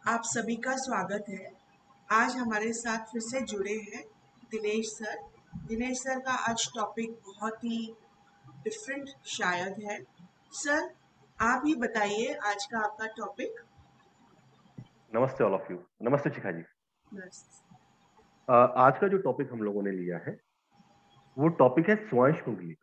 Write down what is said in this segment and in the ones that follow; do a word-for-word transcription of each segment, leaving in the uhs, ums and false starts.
आप सभी का स्वागत है। आज हमारे साथ फिर से जुड़े हैं दिनेश सर। दिनेश सर का आज टॉपिक बहुत ही डिफरेंट शायद है। सर, आप ही बताइए आज का आपका टॉपिक। नमस्ते ऑल ऑफ यू। नमस्ते शिखा जी। बस। अ, आज का जो टॉपिक हम लोगों ने लिया है वो टॉपिक है स्वांश कुंडली।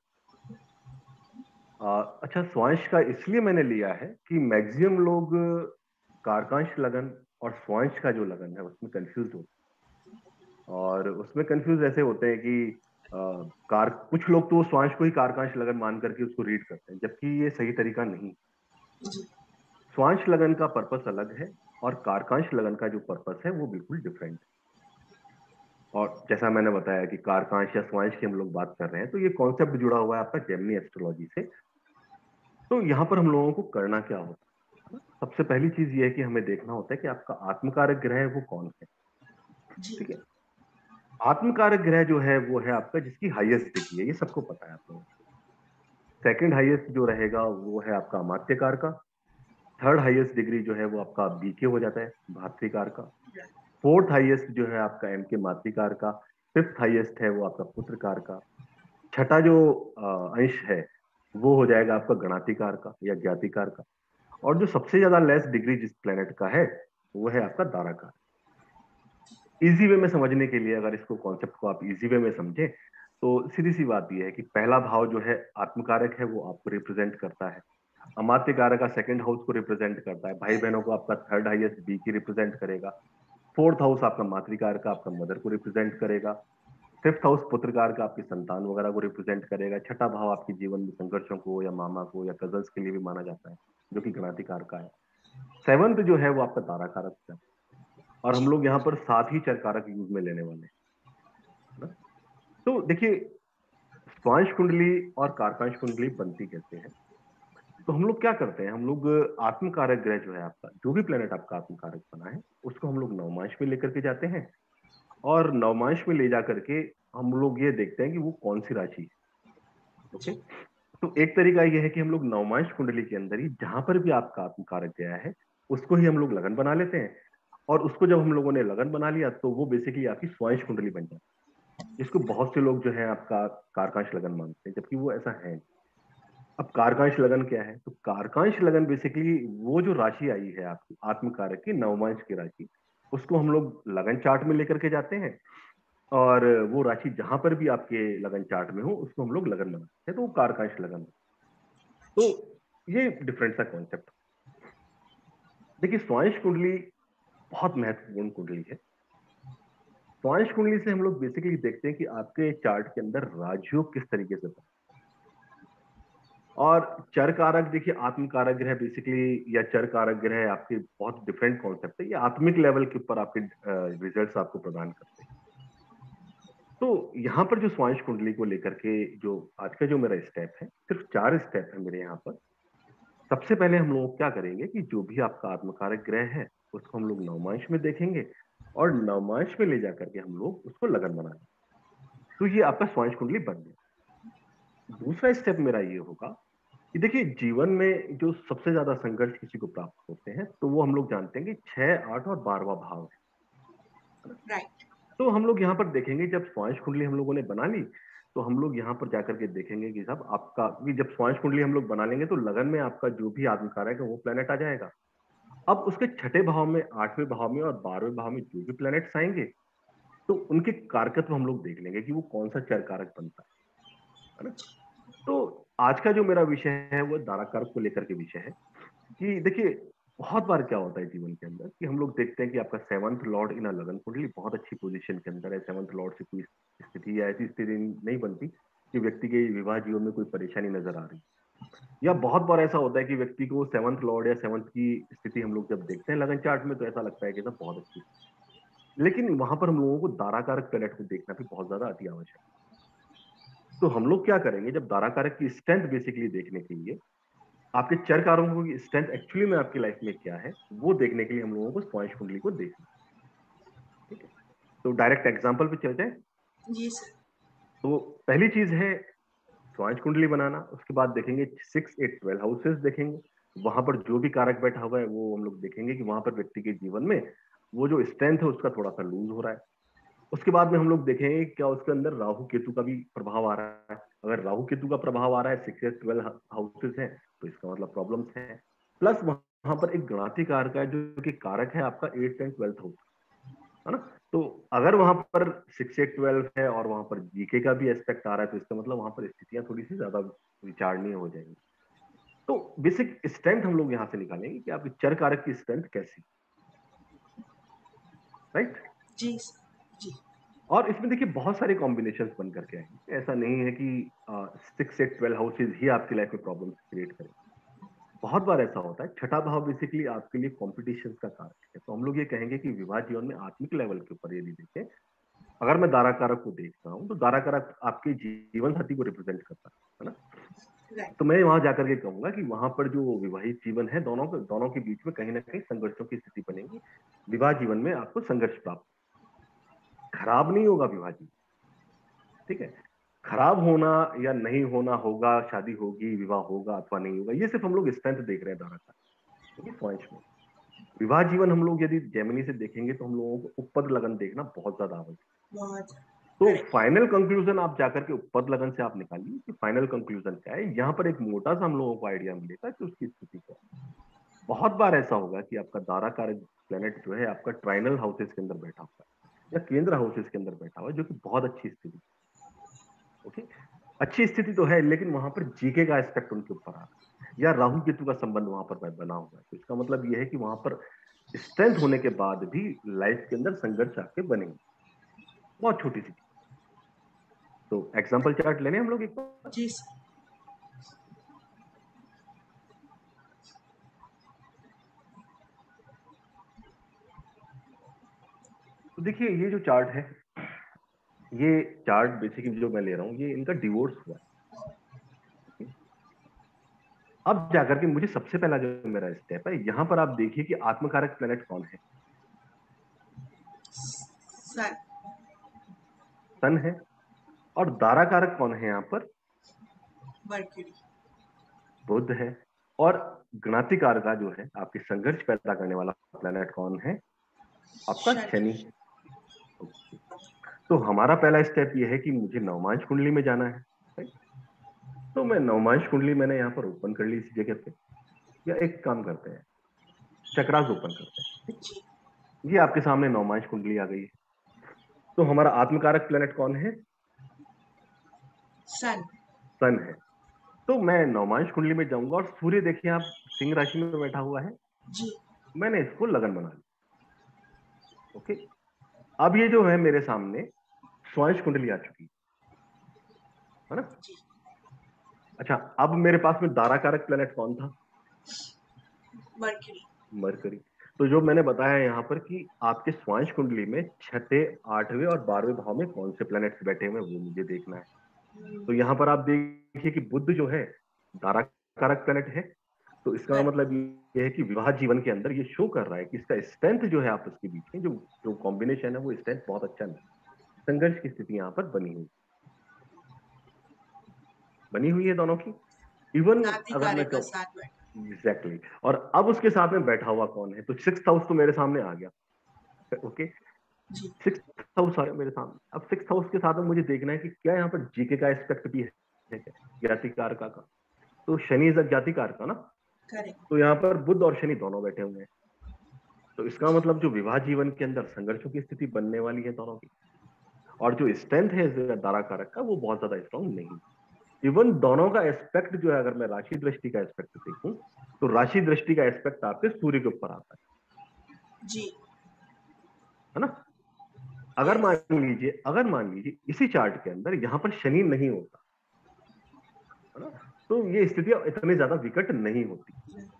अ, अच्छा, स्वांश का इसलिए मैंने लिया है कि मैक्सिमम लोग कारकांश लगन और स्वांश का जो लगन है उसमें कंफ्यूज होते हैं। और उसमें कंफ्यूज ऐसे होते हैं कि अ, कार कुछ लोग तो स्वांश को ही कारकांश लगन मान करके उसको रीड करते हैं, जबकि ये सही तरीका नहीं। जी। स्वांश लगन का पर्पस अलग है और कारकांश लगन का जो पर्पस है वो बिल्कुल डिफरेंट है। और जैसा मैंने बताया कि कारकांश या स्वांश की हम लोग बात कर रहे हैं, तो ये कॉन्सेप्ट जुड़ा हुआ है आपका जेमिनी एस्ट्रोलॉजी से। तो यहाँ पर हम लोगों को करना क्या होता है? सबसे पहली चीज ये है कि हमें देखना होता है कि आपका आत्मकारक ग्रह वो कौन है। जी। ठीक है। आत्मकारक ग्रह जो है वो है आपका जिसकी हाईएस्ट डिग्री है, ये सबको पता है आप लोगों को। सेकंड हाईएस्ट जो रहेगा वो है आपका अमात्यकार का। थर्ड हाईएस्ट डिग्री जो है वो आपका बीके हो जाता है, भातृकार का। फोर्थ हाईएस्ट जो है आपका एम के मातृकार का। फिफ्थ हाईएस्ट है वो आपका पुत्रकार का। छठा जो अ, अंश है वो हो जाएगा आपका गणातिकार का या ज्ञातिकार का। और जो सबसे ज्यादा लेस डिग्री जिस प्लेनेट का है वो है आपका दाराकार। इजी वे में समझने के लिए, अगर इसको कॉन्सेप्ट को आप इजी वे में समझे, तो सीधी सी बात यह है कि पहला भाव जो है आत्मकारक है वो आपको रिप्रेजेंट करता है। अमात्य कारक का सेकंड हाउस को रिप्रेजेंट करता है। भाई बहनों को आपका थर्ड हाईएस्ट बी की रिप्रेजेंट करेगा। फोर्थ हाउस आपका मातृकार का आपका मदर को रिप्रेजेंट करेगा। फिफ्थ हाउस पुत्रकार का आपकी संतान वगैरह को रिप्रेजेंट करेगा। छठा भाव आपके जीवन में संघर्षों को या मामा को या कजल्स के लिए भी माना जाता है, जो कि गणाधिकार का है। सेवंथ जो है वो आपका ताराकारक है। और हम लोग यहाँ पर सात ही चरकारक यूज में लेने वाले हैं, है ना। तो देखिए, स्वांश कुंडली और कारकांश कुंडली बनती कैसे है। तो हम लोग क्या करते हैं, हम लोग आत्मकारक ग्रह जो है आपका, जो भी प्लेनेट आपका आत्मकारक बना है, उसको हम लोग नवमांश में लेकर के जाते हैं। और नवमांश में ले जा करके हम लोग ये देखते हैं कि वो कौन सी राशि है। ओके। तो एक तरीका यह है कि हम लोग नवमांश कुंडली के अंदर ही जहां पर भी आपका आत्मकारक गया है उसको ही हम लोग लगन बना लेते हैं। और उसको जब हम लोगों ने लगन बना लिया तो वो बेसिकली आपकी स्वांश कुंडली बन जाती है, जिसको बहुत से लोग जो है आपका कारकांश लगन मानते हैं, जबकि वो ऐसा है नहीं। अब कारकांश लगन क्या है, तो कारकांश लगन बेसिकली वो जो राशि आई है आपकी आत्मकारक की, नवमांश की राशि, उसको हम लोग लगन चार्ट में लेकर के जाते हैं। और वो राशि जहां पर भी आपके लगन चार्ट में हो उसको हम लोग लगन बनाते हैं, तो वो कारकांश लगन। तो ये डिफरेंट सा कॉन्सेप्ट। देखिए, स्वांश कुंडली बहुत महत्वपूर्ण कुंडली है। स्वांश कुंडली से हम लोग बेसिकली देखते हैं कि आपके चार्ट के अंदर राजयोग किस तरीके से बना। और चर कारक, देखिए आत्म कारक ग्रह बेसिकली या चर कारक ग्रह आपके बहुत डिफरेंट कॉन्सेप्ट है। ये आत्मिक लेवल के ऊपर आपके रिजल्ट्स आपको प्रदान करते हैं। तो यहाँ पर जो स्वांश कुंडली को लेकर के जो आज का जो मेरा स्टेप है, सिर्फ चार स्टेप है मेरे यहाँ पर। सबसे पहले हम लोग क्या करेंगे कि जो भी आपका आत्मकारक ग्रह है उसको हम लोग नवमांश में देखेंगे। और नवमांश में ले जाकर के हम लोग उसको लगन बनाएंगे। तो ये आपका स्वांश कुंडली बन गया। दूसरा स्टेप मेरा ये होगा कि देखिए, जीवन में जो सबसे ज्यादा संघर्ष किसी को प्राप्त होते हैं तो वो हम लोग जानते हैं कि छह, आठ और बारहवां भाव है। राइट। तो हम लोग यहाँ पर देखेंगे, जब स्वांश कुंडली हम लोगों ने बना ली तो हम लोग यहाँ पर जाकर के देखेंगे कि साहब आपका, कि जब स्वांश कुंडली हम लोग बना लेंगे तो लगन में आपका जो भी आत्मकारक है वो प्लेनेट आ जाएगा। अब उसके छठे भाव में, आठवें भाव में और बारहवें भाव में जो भी प्लैनेट्स आएंगे तो उनके कारकत्व हम लोग देख लेंगे कि वो कौन सा चर कारक बनता है ना। तो आज का जो मेरा विषय है वो दारा कारक को लेकर के विषय है। कि देखिए, बहुत बार क्या होता है जीवन के अंदर कि हम लोग देखते हैं कि आपका सेवंथ लॉर्ड इन अ लगन कुंडली बहुत अच्छी पोजीशन के अंदर है। सेवंथ लॉर्ड से कोई स्थिति या ऐसी स्थिति नहीं बनती कि व्यक्ति के विवाह जीवन में कोई परेशानी नजर आ रही। या बहुत बार ऐसा होता है कि व्यक्ति को सेवंथ लॉर्ड या सेवंथ की स्थिति हम लोग जब देखते हैं लगन चार्ट में तो ऐसा लगता है कि सब बहुत अच्छी। लेकिन वहां पर हम लोगों को दाराकारक प्लेनेट को देखना भी बहुत ज्यादा अति आवश्यक है। तो हम लोग क्या करेंगे, जब दाराकारक की स्ट्रेंथ बेसिकली देखने के लिए, आपके चर कारकों की स्ट्रेंथ एक्चुअली में आपकी लाइफ में क्या है वो देखने के लिए हम लोगों को स्वांश कुंडली को देखना। ठीक है। तो डायरेक्ट एग्जांपल पे चलते हैं। जी सर। तो पहली चीज है स्वांश कुंडली बनाना। उसके बाद देखेंगे सिक्स एट ट्वेल्व हाउसेस देखेंगे। वहां पर जो भी कारक बैठा हुआ है वो हम लोग देखेंगे कि वहां पर व्यक्ति के जीवन में वो जो स्ट्रेंथ है उसका थोड़ा सा लूज हो रहा है। उसके बाद में हम लोग देखेंगे क्या उसके अंदर राहु केतु का भी प्रभाव आ रहा है। अगर राहु केतु का प्रभाव आ रहा है, सिक्स ट्वेल्व हाउसेस है, तो इसका मतलब प्रॉब्लम्स है। प्लस वहां पर एक गणाति कारक है जो कि कारक है आपका एट एंड ट्वेल्थ हाउस, है ना। तो अगर वहां पर सिक्स एट ट्वेल्व है और वहां पर जीके का भी एस्पेक्ट आ रहा है, तो इसका मतलब वहां पर स्थितियां थोड़ी सी ज्यादा विचारणीय हो जाएंगी। तो बेसिक स्ट्रेंथ हम लोग यहाँ से निकालेंगे कि आपकी चर कारक की स्ट्रेंथ कैसी, राइट। जी सर। जी। और इसमें देखिए बहुत सारे कॉम्बिनेशन बन करके आएंगे। ऐसा नहीं है कि सिक्स से ट्वेल्व हाउसेज ही आपकी लाइफ में प्रॉब्लम क्रिएट करें। बहुत बार ऐसा होता है। छठा भाव बेसिकली आपके लिए कॉम्पिटिशन का कारक है। तो हम लोग ये कहेंगे कि विवाह जीवन में आत्मिक लेवल के ऊपर यदि देखें, अगर मैं दारा कारक को देख रहा हूँ तो दारा कारक आपके जीवन साथी को रिप्रेजेंट करता है ना। राइट। तो मैं वहां जाकर के कहूंगा कि वहां पर जो विवाहित जीवन है, दोनों दोनों के बीच में कहीं ना कहीं संघर्षों की स्थिति बनेगी। विवाह जीवन में आपको संघर्ष प्राप्त, खराब नहीं होगा विवाह जीवन, ठीक है। खराब होना या नहीं होना, होगा शादी होगी, विवाह होगा अथवा नहीं होगा, ये सिर्फ हम लोग स्ट्रेंथ देख रहे हैं दारा का, ठीक है, पॉइंट्स में। विवाह जीवन हम लोग यदि जेमिनी से देखेंगे तो हम लोगों को उपपद लगन देखना बहुत ज्यादा आवश्यक। बहुत। तो करेक्ट। फाइनल कंक्लूजन आप जाकर के उपपद लगन से आप निकालिए कि फाइनल कंक्लूजन क्या है। यहाँ पर एक मोटा सा हम लोगों को आइडिया मिलेगा कि उसकी स्थिति क्या है। बहुत बार ऐसा होगा कि आपका दारा कारक प्लेनेट जो है आपका ट्राइनल हाउसेस के अंदर बैठा हुआ है या केंद्र हाउसेस के अंदर बैठा हुआ है, जो कि बहुत अच्छी स्थिति, ओके, अच्छी स्थिति तो है, लेकिन वहां पर जीके का एस्पेक्ट उनके ऊपर आ रहा है या राहु केतु का संबंध वहां पर बना हुआ है। तो इसका मतलब यह है कि वहां पर स्ट्रेंथ होने के बाद भी लाइफ के अंदर संघर्ष आपके बनेंगे, बहुत छोटी सी। तो एग्जाम्पल चार्ट लेने हम लोग एक बार। जी सर। तो देखिए ये जो चार्ट है, ये चार्ट बेसिकली जो मैं ले रहा हूँ ये इनका डिवोर्स हुआ है। अब जाकर के मुझे सबसे पहला जो मेरा स्टेप है, यहां पर आप देखिए कि आत्मकारक प्लेनेट कौन है। सन। सन है। और दारा कारक कौन है यहाँ पर, मर्क्यूरी। बुध है। और गणातिकार का जो है आपके संघर्ष पैदा करने वाला प्लेनेट कौन है, आपका शनि। शनि। तो हमारा पहला स्टेप ये है कि मुझे नवमांश कुंडली में जाना है, right? तो मैं नवमांश कुंडली मैंने यहाँ पर ओपन कर ली इसी जगह पे। या एक काम करते हैं, चक्रास ओपन करते हैं, ठीक? जी। ये आपके सामने नवमांश कुंडली आ गई है। तो हमारा आत्मकारक प्लेनेट कौन है, सन। सन है। तो मैं नवमांश कुंडली में जाऊंगा और सूर्य देखिए आप सिंह राशि में बैठा हुआ है। जी। मैंने इसको लगन बना लिया, ओके। अब ये जो है मेरे सामने स्वांश कुंडली आ चुकी है ना। जी। अच्छा, अब मेरे पास में दारा कारक प्लेनेट कौन था, मर्क्यूरी। मरकरी। तो जो मैंने बताया यहाँ पर कि आपके स्वांश कुंडली में छठे, आठवें और बारहवें भाव में कौन से प्लैनेट्स बैठे हुए हैं वो मुझे देखना है। तो यहाँ पर आप देखिए कि बुध जो है दारा कारक प्लैनेट है। तो इसका करेक्ट। मतलब ये है कि विवाह जीवन के अंदर ये शो कर रहा है कि इसका स्ट्रेंथ जो है आपस के बीच में जो जो कॉम्बिनेशन है वो स्ट्रेंथ बहुत अच्छा नहीं, संघर्ष की स्थिति यहाँ पर बनी हुई बनी हुई है दोनों की। इवन नाती अगर कार्य मैं का कहूँ, साथ बैठा। Exactly exactly. और अब उसके साथ में बैठा हुआ कौन है, तो सिक्स हाउस तो मेरे सामने आ गया, ओके। जी। सिक्स हाउस आ गया मेरे सामने। अब सिक्स हाउस के साथ में मुझे देखना है कि क्या यहाँ पर जीके का एस्पेक्ट भी है क्या, ज्ञातिकार का का तो शनि इज ज्ञातिकार का ना। करेक्ट। तो यहाँ पर बुध और शनि दोनों बैठे हुए हैं। तो इसका जी। मतलब जो विवाह जीवन के अंदर संघर्षों की स्थिति बनने वाली है दोनों की, और जो स्ट्रेंथ है दारा कारक का वो बहुत ज्यादा स्ट्रॉन्ग नहीं। इवन दोनों का एस्पेक्ट जो है, अगर मैं राशि दृष्टि का एस्पेक्ट देखूं तो राशि दृष्टि का एस्पेक्ट आपके सूर्य के ऊपर आता जी। है ना। अगर यस। मान लीजिए अगर मान लीजिए इसी चार्ट के अंदर यहाँ पर शनि नहीं होता है ना, तो ये स्थितियां इतनी ज्यादा विकट नहीं होती।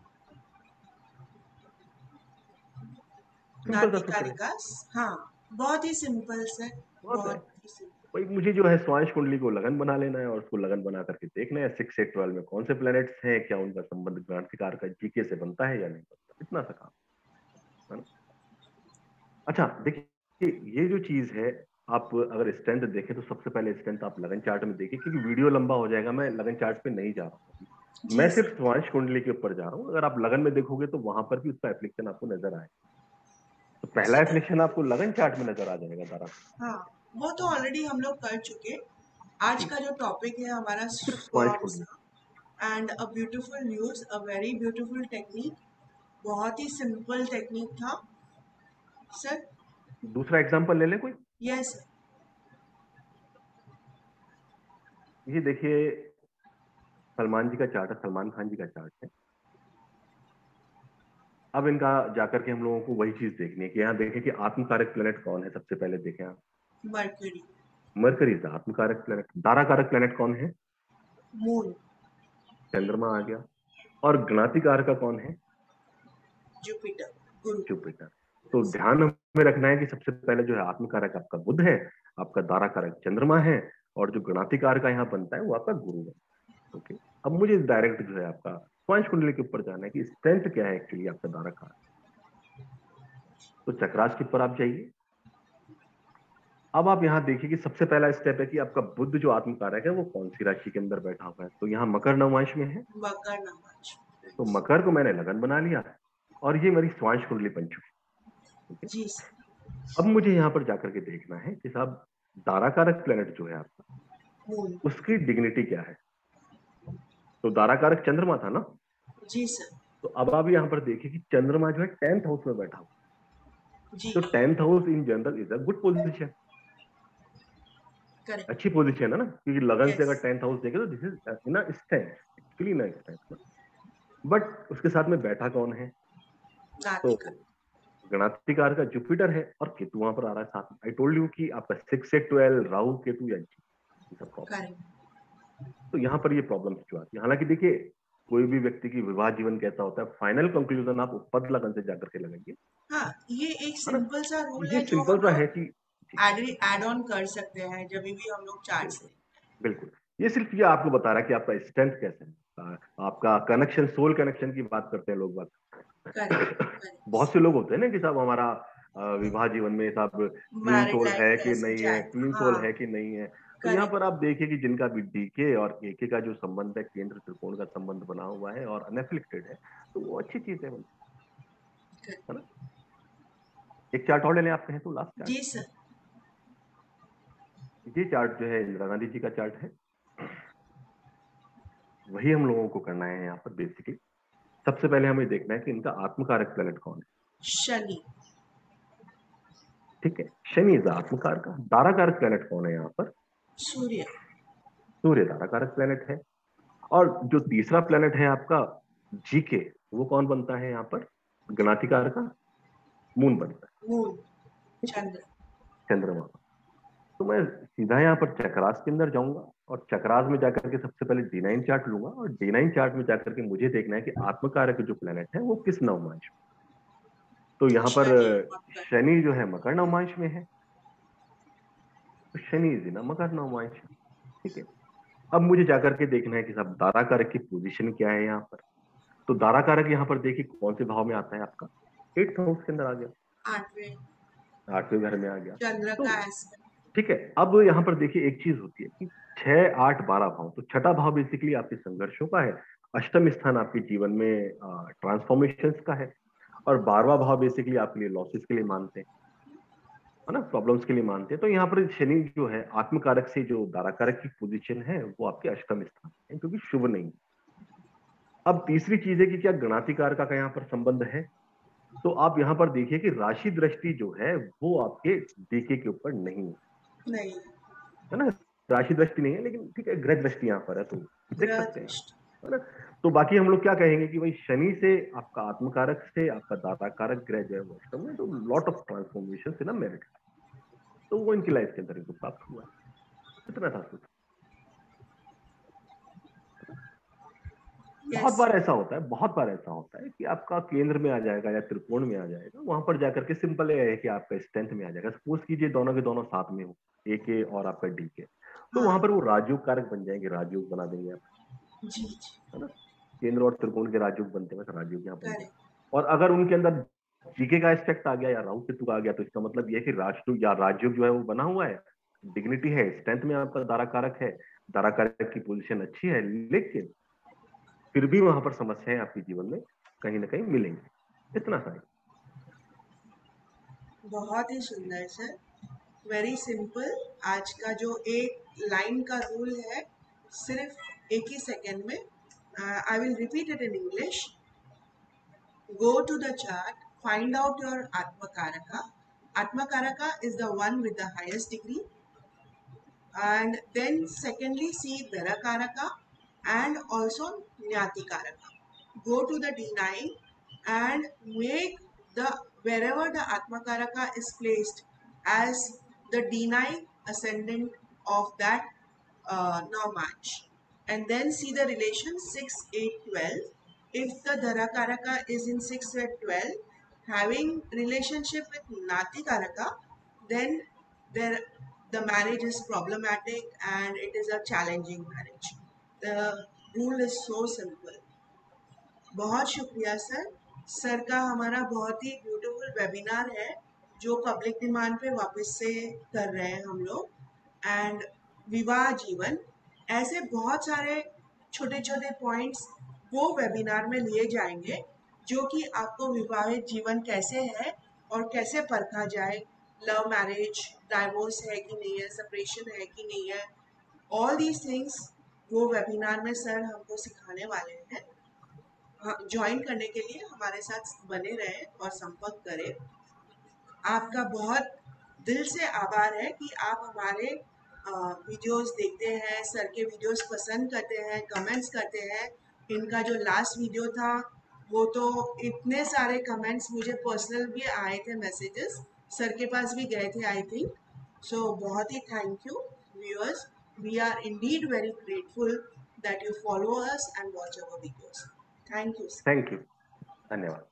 सिंपल सा नाती सूत्र कार्य है, का। हाँ। बहुत ही सिंपल सर। बहुत है। बहुत ही सिंपल। भाई मुझे जो है स्वांश कुंडली को लगन बना लेना है और उसको लगन बना करके देखना है सिक्स से ट्वेल्व में कौन से प्लैनेट्स हैं, क्या उनका संबंध ग्रांथिकार का जीके से बनता है या नहीं बनता, इतना सा काम है ना। अच्छा देखिए ये जो चीज है, आप अगर स्ट्रेंथ देखें तो सबसे पहले स्ट्रेंथ आप लगन चार्ट में देखिए, क्योंकि वीडियो लंबा हो जाएगा, मैं लगन चार्ट पे नहीं जा रहा हूँ। जी मैं सिर्फ सर। स्वांश कुंडली के ऊपर जा रहा हूँ, अगर आप लगन में देखोगे तो वहां पर भी उसका एप्लीकेशन आपको नजर आए। तो पहला सर एप्लीकेशन आपको लगन चार्ट में नजर आ जाएगा दारा। हाँ, वो तो ऑलरेडी हम लोग कर चुके। आज जी, का जो टॉपिक है हमारा सिर्फ स्वांश स्पर्म कुंडली। And a beautiful news, a very beautiful technique. बहुत ही सिंपल टेक्निक था सर। दूसरा एग्जांपल ले ले कोई। यस। ये देखिए, सलमान जी का चार्ट है, सलमान खान जी का चार्ट है। अब इनका जाकर के हम लोगों को वही चीज देखनी है कि यहाँ देखें कि आत्मकारक प्लेनेट कौन है। सबसे पहले देखें आप, मर्क्यूरी। मरकरी इज आत्मकारक प्लेनेट। दाराकारक प्लेनेट कौन है? मून। चंद्रमा आ गया। और ज्ञातिकार का कौन है? जुपिटर। गुरु। जुपिटर। तो ध्यान हमें रखना है कि सबसे पहले जो है आत्मकारक आपका बुध है, आपका दाराकारक चंद्रमा है, और जो गणातिकार का यहाँ बनता है वो आपका गुरु है। ओके, अब मुझे डायरेक्ट जो है आपका स्वांश कुंडली के ऊपर जाना है कि स्ट्रेंथ क्या है एक्चुअली आपका दाराकार। तो चक्रास के ऊपर आप जाइए। अब आप यहाँ देखिए कि सबसे पहला स्टेप है कि आपका बुध जो आत्मकारक है वो कौन सी राशि के अंदर बैठा हुआ है। तो यहाँ मकर नवमांश में है। मकर नवाज। तो मकर को मैंने लगन बना लिया और ये मेरी स्वांश कुंडली बन चुकी। ठीक है, जी सर। अब मुझे यहाँ पर जाकर के देखना है कि साहब दाराकारक प्लेनेट जो है आपका, मून। उसकी डिग्निटी क्या है। तो दाराकारक चंद्रमा था ना। जी सर। तो अब आप यहाँ पर देखिए कि चंद्रमा जो है टेंथ हाउस में बैठा हुआ। जी। तो tenth house in general is a good position. Correct. अच्छी पोजीशन है ना, क्योंकि लगन से यस। अगर टेंथ हाउस देखे तो this is in strength, actually in strength. But उसके साथ में बैठा कौन है? तो नातिका। गणातिकार का जुपिटर है और केतु वहां पर आ रहा है साथ में। आई टोल्ड यू कि आपका सिक्स से ट्वेल्व राहु केतु या जी, ये सब प्रॉब्लम। करेक्ट। तो यहाँ पर ये प्रॉब्लम जो आती है, हालांकि देखिए कोई भी व्यक्ति की विवाह जीवन कैसा होता है, फाइनल कंक्लूजन आप पद लगन से जाकर के लगाइए, हाँ, ये एक है ना। सिंपल सा रूल ये है जो सिंपल हम सा है लोग कि जी, एड एड ऑन कर सकते हैं जब भी हम लोग चार्ट्स बिल्कुल लें। बिल्कुल। ये सिर्फ ये आपको बता रहा है कि आपका स्ट्रेंथ कैसे है, आ- आपका कनेक्शन, सोल कनेक्शन की बात करते हैं लोग बात। करेक्ट। बहुत करेक्ट। से लोग होते हैं ना कि साहब हमारा अ, विवाह जीवन में साहब ट्विन मैरिड सोल लाइफ है कि कैसे नहीं है, जाए। ट्विन सोल हाँ। है कि नहीं है। तो यहाँ करेक्ट। पर आप देखिए कि जिनका भी डीके और एके का जो संबंध है, केंद्र त्रिकोण का संबंध बना हुआ है और अनएफिलिक्टेड है, तो वो अच्छी चीज है, है ना। एक चार्ट और ले लें आप कहें तो, लास्ट चार्ट। जी सर। ये चार्ट जो है इंदिरा गांधी जी का चार्ट है। वही हम लोगों को करना है यहाँ पर बेसिकली। सबसे पहले हमें देखना है कि इनका आत्मकारक प्लेनेट कौन है। शनि। ठीक है, शनि इज आत्मकार का। दाराकारक प्लेनेट कौन है यहाँ पर? सूर्य। सूर्य दाराकारक प्लेनेट है। और जो तीसरा प्लेनेट है आपका जीके, वो कौन बनता है यहाँ पर? गणातिकार का मून बनता है। मून। ठीक है, चंद्र। चंद्रमा। तो मैं सीधा यहाँ पर चक्रास के अंदर जाऊंगा और चक्रास में जाकर के सबसे पहले डी नाइन चार्ट लूंगा और डी नाइन चार्ट में जाकर के मुझे देखना है कि आत्मकारक जो प्लेनेट है वो किस नवमांश में। तो यहाँ पर शनि मकर। शनि जो है मकर नवमांश में है। तो शनि इज इन मकर नवमांश। ठीक है, अब मुझे जाकर के देखना है कि साहब दाराकारक की पोजीशन क्या है यहाँ पर। तो दाराकारक यहाँ पर देखिए कौन से भाव में आता है आपका, एट्थ हाउस के अंदर आ गया, आठवें। आठवें घर में आ गया। चंद्र तो का एस्पेक्ट। ठीक है, अब यहाँ पर देखिए एक चीज होती है कि छह आठ बारह भाव, तो छठा भाव बेसिकली आपके संघर्षों का है। अष्टम स्थान आपके जीवन में ट्रांसफॉर्मेशन का है। और बारहवां भाव बेसिकली आपके लिए लॉसेस के लिए मानते हैं, है ना, प्रॉब्लम्स के लिए मानते हैं। तो यहाँ पर शनि जो है आत्मकारक से जो दाराकारक की पोजीशन है वो आपके अष्टम स्थान है, क्योंकि शुभ नहीं। अब तीसरी चीज है कि क्या गणातिकार का यहाँ पर संबंध है। तो आप यहाँ पर देखिए कि राशि दृष्टि जो है वो आपके डीके के ऊपर नहीं है, नहीं। है ना। राशि दृष्टि नहीं है, लेकिन ठीक है ग्रह दृष्टि यहाँ पर है, तो देख ग्रह सकते हैं आप, दृष्टि। है ना। तो बाकी हम लोग क्या कहेंगे कि भाई शनि से आपका आत्मकारक से आपका दाताकारक ग्रह जो है वो अष्टम में, तो lot of transformation in merit, तो वो इनकी लाइफ के अंदर इनको प्राप्त हुआ है। इतना था कुछ। बहुत यस। बार ऐसा होता है, बहुत बार ऐसा होता है कि आपका केंद्र में आ जाएगा या त्रिकोण में आ जाएगा, वहां पर जाकर के सिंपल है कि आपका स्ट्रेंथ में आ जाएगा। सपोज कीजिए दोनों के दोनों साथ में हो, ए के और आपका डी के, तो वहां हाँ। पर वो राजयोग कारक बन जाएंगे, राजयोग बना देंगे आप, जी जी। है ना। केंद्र और त्रिकोण के राजयोग बनते हैं, राजयोग यहाँ बन करेक्ट। जाए। और अगर उनके अंदर जीके का एस्पेक्ट आ गया या राहु केतु का आ गया, तो इसका मतलब ये है कि राजयोग या राजयोग जो है वो बना हुआ है, डिग्निटी है, स्ट्रेंथ में आपका दारा कारक है, दारा कारक की पोजीशन अच्छी है, लेकिन फिर भी वहां पर समस्याएं आपके जीवन में कहीं ना कहीं मिलेंगी। इतना सा ही। बहुत ही सुंदर सर, वेरी सिंपल। आज का जो एक लाइन का रूल है, सिर्फ एक ही सेकेंड में। I will repeat it in English. Go to the chart, find out your Atmakaraka. Atmakaraka is the one with the highest degree. And then secondly, see Dharakaraka and also Nyatikaraka. Go to the D nine and make the wherever the Atmakaraka is placed as the D nine ascendant of that uh, Naumach. And then see the relation six, eight, twelve. If the Dharakaraka is in six, eight, twelve, having relationship with Natikaraka, then there the marriage is problematic and it is a challenging marriage. The rule is so simple. बहुत शुक्रिया sir. Sir का हमारा बहुत ही beautiful webinar है जो public demand पे वापस से कर रहे हैं हम लोग। एंड विवाह जीवन, ऐसे बहुत सारे छोटे छोटे पॉइंट्स वो वेबिनार में लिए जाएंगे जो कि आपको विवाहित जीवन कैसे है और कैसे परखा जाए, लव मैरिज, डाइवोर्स है कि नहीं है, सेपरेशन है कि नहीं है, ऑल दीज थिंग्स वो वेबिनार में सर हमको सिखाने वाले हैं। ज्वाइन करने के लिए हमारे साथ बने रहें और संपर्क करें। आपका बहुत दिल से आभार है कि आप हमारे वीडियोस देखते हैं, सर के वीडियोस पसंद करते हैं, कमेंट्स करते हैं। इनका जो लास्ट वीडियो था वो तो इतने सारे कमेंट्स मुझे पर्सनल भी आए थे, मैसेजेस सर के पास भी गए थे आई थिंक। सो बहुत ही thank you viewers, we are indeed very grateful that you follow us and watch our videos. Thank you. Thank you, धन्यवाद।